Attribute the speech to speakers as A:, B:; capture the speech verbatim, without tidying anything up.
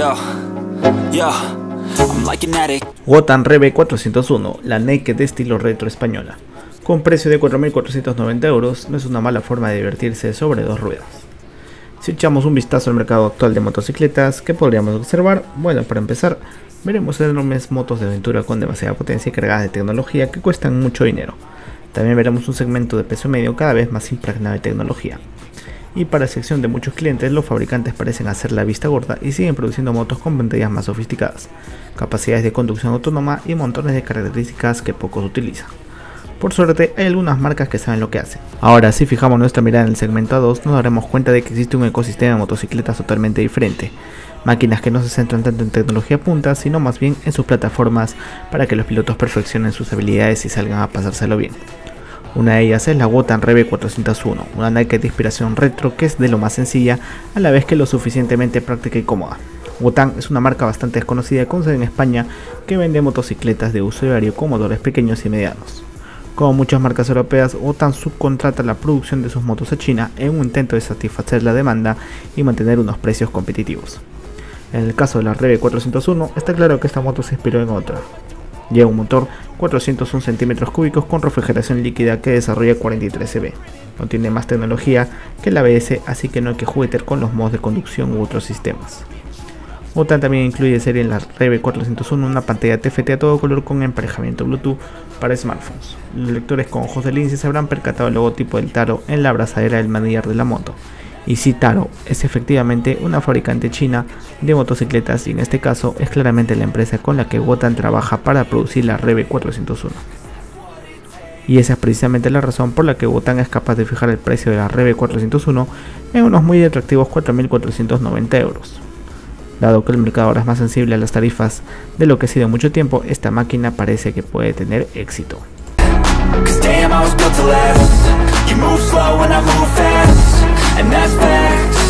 A: Yo, yo, I'm like an addict.
B: Wotan Reve cuatrocientos uno, la naked de estilo retro española. Con precio de cuatro mil cuatrocientos noventa euros, no es una mala forma de divertirse sobre dos ruedas. Si echamos un vistazo al mercado actual de motocicletas, ¿qué podríamos observar? Bueno, para empezar, veremos enormes motos de aventura con demasiada potencia y cargadas de tecnología que cuestan mucho dinero. También veremos un segmento de peso medio cada vez más impregnado de tecnología. Y para excepción de muchos clientes, los fabricantes parecen hacer la vista gorda y siguen produciendo motos con pantallas más sofisticadas, capacidades de conducción autónoma y montones de características que pocos utilizan. Por suerte, hay algunas marcas que saben lo que hacen. Ahora, si fijamos nuestra mirada en el segmento A dos, nos daremos cuenta de que existe un ecosistema de motocicletas totalmente diferente. Máquinas que no se centran tanto en tecnología punta, sino más bien en sus plataformas para que los pilotos perfeccionen sus habilidades y salgan a pasárselo bien. Una de ellas es la Wotan Reve cuatrocientos uno, una naked de inspiración retro que es de lo más sencilla a la vez que lo suficientemente práctica y cómoda. Wotan es una marca bastante desconocida con sede en España que vende motocicletas de uso diario con motores pequeños y medianos. Como muchas marcas europeas, Wotan subcontrata la producción de sus motos a China en un intento de satisfacer la demanda y mantener unos precios competitivos. En el caso de la Reve cuatrocientos uno, está claro que esta moto se inspiró en otra. Lleva un motor cuatrocientos uno centímetros cúbicos con refrigeración líquida que desarrolla cuarenta y tres C-V. No tiene más tecnología que el A B S, así que no hay que juguetear con los modos de conducción u otros sistemas. Wotan también incluye serie en la Reve cuatrocientos uno una pantalla T F T a todo color con emparejamiento Bluetooth para smartphones. Los lectores con ojos de lince se habrán percatado el logotipo del Taro en la abrazadera del manillar de la moto. Y si Taro es efectivamente una fabricante china de motocicletas, y en este caso es claramente la empresa con la que Wotan trabaja para producir la Reve cuatrocientos uno. Y esa es precisamente la razón por la que Wotan es capaz de fijar el precio de la Reve cuatrocientos uno en unos muy atractivos cuatro mil cuatrocientos noventa euros. Dado que el mercado ahora es más sensible a las tarifas de lo que ha sido mucho tiempo, esta máquina parece que puede tener éxito.
A: And that's facts.